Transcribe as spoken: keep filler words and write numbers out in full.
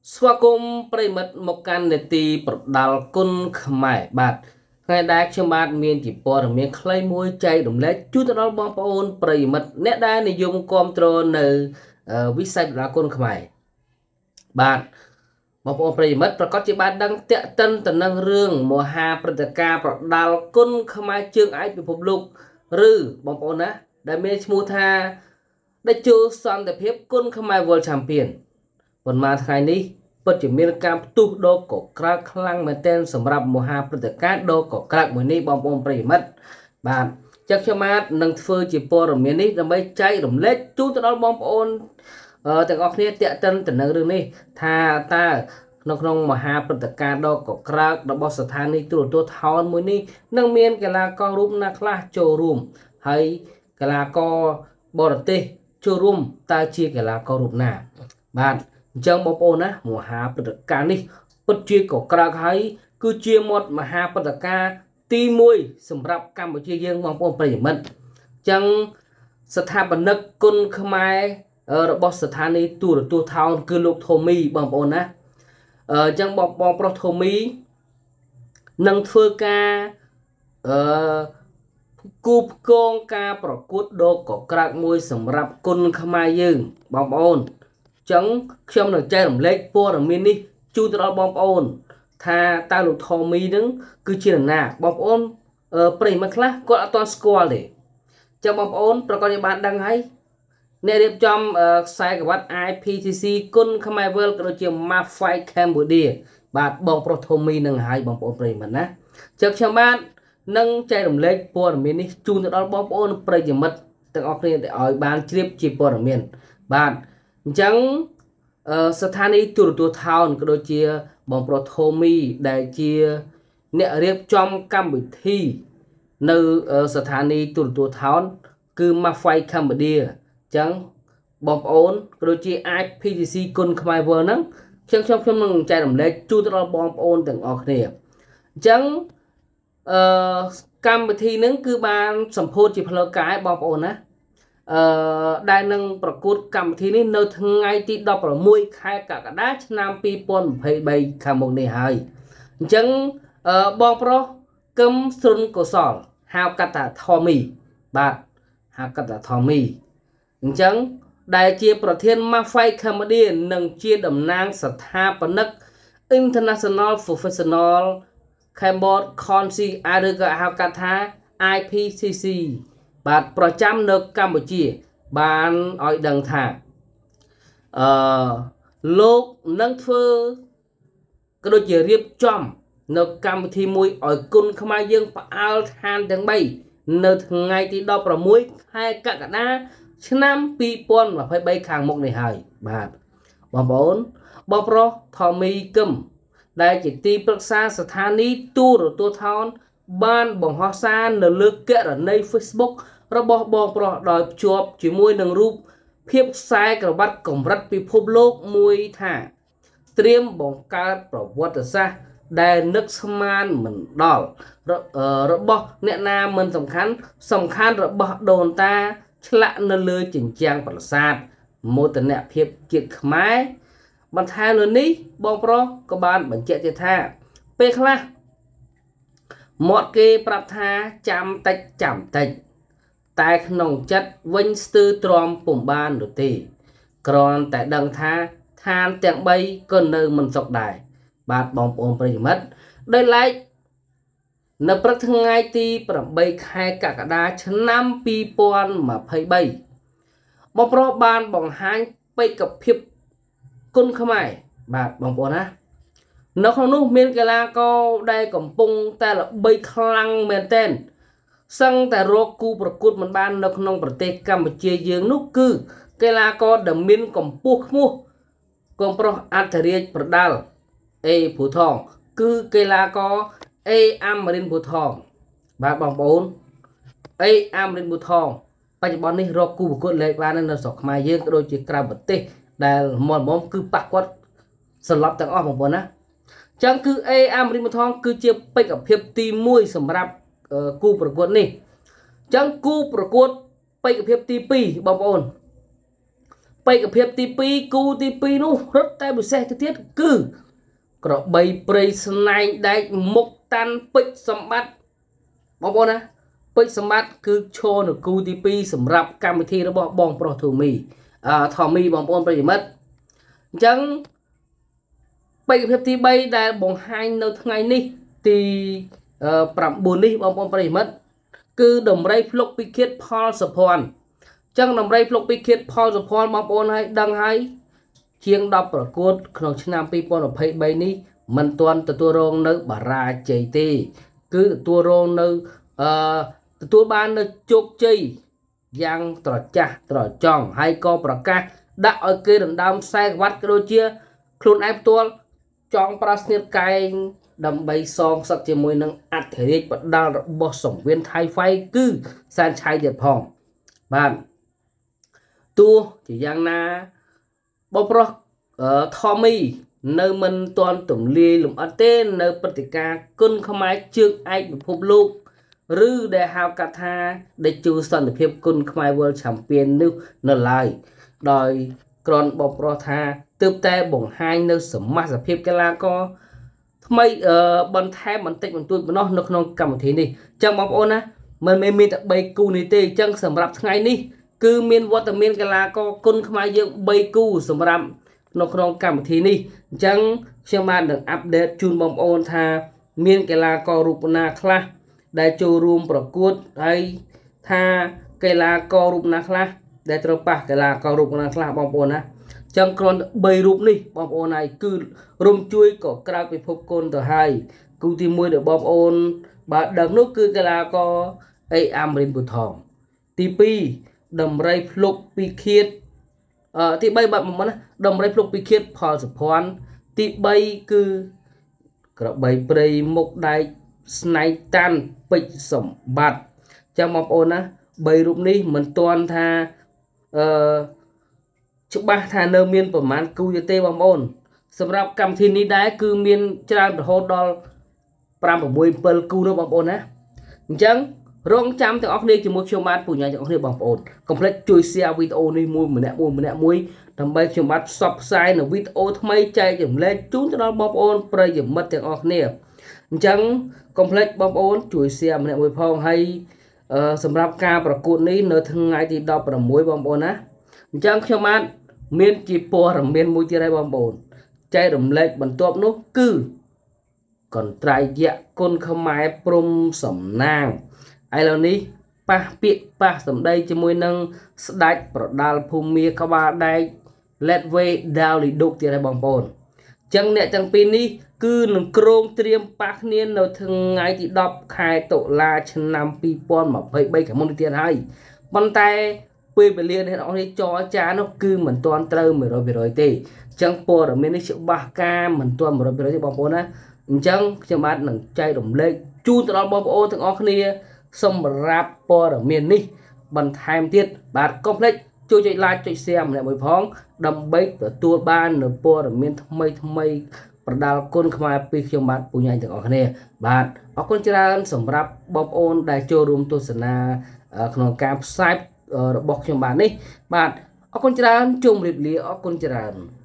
Swa kum primat mokan neti perdal kun khmai bat ngày đại cho bạn miền chỉ bỏ miền clay môi chay đồng lệ chú tao bong paon primat nét đa này dùng control nơi viết sai là kun khmai bạn bong paon primatประกอบជាបានដឹងតាក់តិនទៅនឹងរឿងមហាព្រឹត្តិការណ៍ប្រដាល់គុណខ្មែរជើងឯកពិភពលោកឬបងប្អូនណាដែលមានឈ្មោះថាដេជោសន្តិភាពគុណខ្មែរ World Champion ប៉ុន្មានថ្ងៃនេះពិតជាមានការផ្ទុះដ៏កក្រើកខ្លាំងមែនទែនសម្រាប់មហាព្រឹត្តិការណ៍ដ៏កក្រើកមួយនេះបងប្អូនប្រិយមិត្តបាទចឹងខ្ញុំបាទនឹងធ្វើជាព័ត៌មាននេះដើម្បីចែករំលែកជូនទៅដល់បងប្អូនទាំងអស់គ្នាតាក់ទិនទៅនឹងរឿងនេះថាតើនៅក្នុងមហាព្រឹត្តិការណ៍ដ៏កក្រើករបស់ស្ថានីយទូរទស្សន៍ថោនមួយនេះនឹងមានកីឡាកររូបណាខ្លះចូលរួមហើយកីឡាករបរទេសចូលរួមតើជាកីឡាកររូបណាបាទអញ្ចឹងបងប្អូនណាមហាព្រឹត្តិការណ៍នេះពិតជាកក្រើកហើយគឺជាមាត់មហាព្រឹត្តិការណ៍ទីមួយសម្រាប់កម្ពុជាយើងបងប្អូនប្រិយមិត្តអញ្ចឹងស្ថាបនិកគុណខ្មែររបស់ស្ថានីយទូរទស្សន៍ថោនគឺលោកថូមីបងប្អូនណាអញ្ចឹងបងបងប្រុសថូមីនឹងធ្វើការអឺគូផ្គងការប្រកួតដ៏កក្រើកមួយសម្រាប់គុណខ្មែរយើងបងប្អូនចឹងខ្ញុំនឹងចែករំលែកព័ត៌មាននេះជូនទៅដល់បងប្អូនថាតើលោកថូមីនឹងគឺជានរណាបងប្អូនប្រិយមិត្តខ្លះគាត់អត់ទាន់ស្គាល់ទេចឹងបងប្អូនប្រកាសជាបានដឹងហើយអ្នករៀបចំខ្សែក្រវ៉ាត់ I P T C គុណខ្មែរ World ក៏ដូចជា Mafai Cambodia បាទបងប្រុសថូមីនឹងហើយបងប្អូនប្រិយមិត្តណាចឹងខ្ញុំបាទនឹងចែករំលែកព័ត៌មាននេះជូនទៅដល់បងប្អូនប្រិយមិត្តទាំងអស់គ្នាឲ្យបានជ្រាបជាព័ត៌មានបាទអញ្ចឹងស្ថានីយទូរទស្សន៍ថោនក៏ដូចជាបងប្រុសថូមីដែលជាអ្នករៀបចំកម្មវិធីនៅស្ថានីយទូរទស្សន៍ថោនគឺ Mafai Cambodia អញ្ចឹងបងប្អូនក៏ដូចជា I P T C គុណខ្មែរ World ហ្នឹងខ្ញុំខ្ញុំខ្ញុំនឹងចែករំលែកជូនទៅដល់បងប្អូនទាំងអស់គ្នាអញ្ចឹងអឺកម្មវិធីហ្នឹងគឺបានសម្ពោធជាផ្លូវការបងប្អូនណាអឺដែលនឹងប្រកួតកម្មវិធីនេះនៅថ្ងៃទីដប់ប្រាំមួយខែកក្កដាឆ្នាំពីរពាន់ម្ភៃបីខាងមុខនេះហើយអញ្ចឹងអឺបងប្រុសកឹមស្រុនកុសលហៅកាត់ថាថូមីបាទហៅកាត់ថាថូមីអញ្ចឹងដែលជាប្រធាន Mafai Cambodia និងជាតំណាងស្ថាបនិក International Professional Cambod Council ឬក៏ហៅកាត់ថា I P T C បាទប្រចាំនៅកម្ពុជាបានឲ្យដឹងថាអឺលោកនឹងធ្វើក៏ដូចជារៀបចំនៅកម្មវិធីមួយឲ្យគុណខ្មែរយើងផ្អើលឋានទាំងបីនៅថ្ងៃទីដប់ប្រាំមួយខែកក្កដាឆ្នាំពីរពាន់ម្ភៃបីខាងមុខនេះហើយបាទបងប្អូនបងប្រុសថូមីកឹមដែលជាទីប្រឹក្សាស្ថានីយទូរទស្សន៍ថោនបានបង្ហោះសារនៅលើគណនី Facebook របស់បងប្រុសដោយភ្ជាប់ជាមួយនឹងរូបភាពខ្សែក្រវ៉ាត់កម្រិតពិភពលោកមួយថាត្រៀមបង្កើតប្រវត្តិសាស្ត្រដែលនឹកស្មានមិនដល់របស់អ្នកណាមិនសំខាន់សំខាន់របស់ដូនតាឆ្លាក់នៅលើជញ្ជាំងប្រាសាទមោទនភាពជាតិខ្មែរបន្ថែមលើនេះបងប្រុសក៏បានបញ្ជាក់ទៀតថាពេលខ្លះមាត់គេប្រាប់ថាចាំតិចចាំតិចតែក្នុងចិត្តវិញស្ទើរទ្រាំពុំបាននោះទេគ្រាន់តែដឹងថាឋានទាំងបីក៏នៅមិនសុខដែរបាទបងប្អូនប្រិយមិត្តដោយឡែកនៅព្រឹកថ្ងៃទីប្រាំបីខែកក្កដាឆ្នាំពីរពាន់ម្ភៃបីបងប្រុសបានបង្ហាញបេក្ខភាពគុណខ្មែរបាទបងប្អូនណានៅក្នុងនោះមានកីឡាករដែលកំពុងតែល្បីខ្លាំងមែនទែនសឹងតែរកគូប្រកួតមិនបាននៅក្នុងប្រទេសកម្ពុជាយើងនោះគឺកីឡាករដែលមានកម្ពស់ខ្ពស់កូនប្រុសអធិរាជប្រដាល់អេភូថងគឺកីឡាករអេអាមរិនភូថងបាទបងប្អូនអេអាមរិនភូថងបច្ចុប្បន្ននេះរកគូប្រកួតលេខបាននៅស្រុកខ្មែរយើងក៏ដូចជាក្រៅប្រទេសដែលមុនមុនគឺប៉ះគាត់សន្លប់ទាំងអស់បងប្អូនណាចឹងគឺអេអាមរិនភូថងគឺជាបេក្ខភាពទីមួយសម្រាប់គូប្រកួតនេះចឹងគូប្រកួតបេក្ខភាពទីពីរបងប្អូន bày cái phép tí pi cu tí pi nó rất tay bị xe tiết cứ có bày prey snai đại mục tan bích sầm bát bong bong á bích sầm bát cứ cho được cu tí pi sầm rạp cam thi nó bong bong pro thù mì à thò mì bong bong bày mất chẳng bày cái phép tí bay đại bong hai nơi ngày ní thì pram buồn đi bong bong bày mất cứ đồng ray flop pi kiết Paul support chẳng đồng ray flop pi kiết Paul support bong bong hay đăng hay chiêng đọcประกวดក្នុងឆ្នាំ ពីរពាន់ยี่สิบสาม នេះមិនទាន់ទទួលរងនៅបារាជ័យទេគឺទទួលរងនៅអឺទទួលបាននៅជោគជ័យយ៉ាងត្រចះត្រចង់ហើយក៏ប្រកាសដាក់ឲ្យគេដណ្ដើមខ្សែក្បាត់ក៏ដូចជាខ្លួនឯងផ្ទាល់ចង់ប្រាស្នៀតកែងដើម្បីសងសឹកជាមួយនឹងអធិរាជបដាល់របស់សង្វៀនថៃហ្វៃគឺសែនឆៃទៀតផងបាទទោះជាយ៉ាងណាបបប្រុសថមីនៅមិនទាន់ទំលាយលំអិតទេនៅព្រឹត្តិការណ៍គុណខ្មែរជើងឯកពិភពលោកឬដែលហៅកាត់ថាដេជូសន្តិភាពគុណខ្មែរ World Champion នេះនៅឡើយដោយក្រនបបប្រុសថាទើបតែបង្ហាញនៅសមាជភាពកីឡាករថ្មីបន្ថែមបន្តិចបន្តួចប៉ុណ្ណោះនៅក្នុងកម្មវិធីនេះចឹងបងប្អូនណាមិនមែនមានតែបីគូនេះទេចឹងសម្រាប់ថ្ងៃនេះគឺមានវត្តមានកីឡាករគុណខ្មែរយើងបីគូសម្រាប់នៅក្នុងកម្មវិធីនេះអញ្ចឹងខ្ញុំបាននឹងអាប់ដេតជូនបងប្អូនថាមានកីឡាកររូបណាខ្លះដែលចូលរួមប្រកួតហើយថាកីឡាកររូបណាខ្លះដែលត្រូវប៉ះកីឡាកររូបណាខ្លះបងប្អូនណាអញ្ចឹងគ្រាន់តែបីរូបនេះបងប្អូនហើយគឺរំជួយក៏ក្រៅពិភពគុណទៅហើយគូទីមួយដែលបងប្អូនបាទដឹងនោះគឺកីឡាករអេអាមរិនពូថងទីពីរដំរីភ្លុកពីឃាតអឺទីបីបាទមកណាដំរីភ្លុកពីឃាតផលសុភ័ណ្ឌទីបីគឺក្របីព្រៃមុខដែកស្នៃតាន់ពេជ្រសម្បត្តិចាំបងប្អូនណាបីរូបនេះមិនទាន់ថាអឺច្បាស់ថានៅមានប្រមាណគូទេបងប្អូនសម្រាប់កម្មវិធីនេះដែរគឺមានច្រើនរហូតដល់five six sevenគូនោះបងប្អូនណាអញ្ចឹងរងចាំទាំងអស់គ្នាជាមួយខ្ញុំបាទពូញ៉ាទាំងអស់គ្នាបងប្អូនកុំភ្លេចជួយ share វីដេអូនេះមួយម្នាក់មួយម្នាក់មួយដើម្បីខ្ញុំបាទផ្សព្វផ្សាយនៅវីដេអូថ្មីចែករំលែកជូនទៅដល់បងប្អូនប្រិយមិត្តទាំងអស់គ្នាអញ្ចឹងកុំភ្លេចបងប្អូនជួយ share ម្នាក់មួយផងហើយសម្រាប់ការប្រកួតនេះនៅថ្ងៃទី16បងប្អូនណាអញ្ចឹងខ្ញុំបាទមានជាព័ត៌មានមួយទៀតហើយបងប្អូនចែករំលែកបន្ទាប់នោះគឺកន្ត្រៃយៈគុណខ្មែរព្រំសំណាងឥឡូវនេះប៉ះពាក្យប៉ះសម្ដីជាមួយនឹងស្ដេចប្រដាល់ភូមាក្បាលដែក Let Way Down លីឌុកទៀតហើយបងប្អូនអញ្ចឹងអ្នកទាំងពីរនេះគឺនឹងក្រងត្រៀមប៉ះគ្នានៅថ្ងៃទី10ខែតុលាឆ្នាំtwo thousand twenty-threeខាងមុខនេះទៀតហើយប៉ុន្តែពេលវេលាអ្នកនរនេះចរចានោះគឺមិនទាន់ត្រូវone hundred percentទេអញ្ចឹងព័ត៌មាននេះច្បាស់ការមិនទាន់one hundred percentទេបងប្អូនណាអញ្ចឹងខ្ញុំបាទនឹងចែករំលែកជូនទៅដល់បងប្អូនទាំងអស់គ្នាសម្រាប់ព័ត៌មាននេះបន្ថែមទៀតបាទកុំភ្លេចជួយចុច like ចុច share ម្នាក់មួយផងដើម្បីទទួលបាននូវព័ត៌មានថ្មីថ្មីប្រដាល់គុណខ្មែរពីខ្ញុំបាទពូញ៉ាទាំងអស់គ្នាបាទអរគុណច្រើនសម្រាប់បងប្អូនដែលចូលរួមទស្សនាក្នុងការផ្សាយរបស់ខ្ញុំបាទនេះបាទអរគុណច្រើនជម្រាបលាអរគុណច្រើន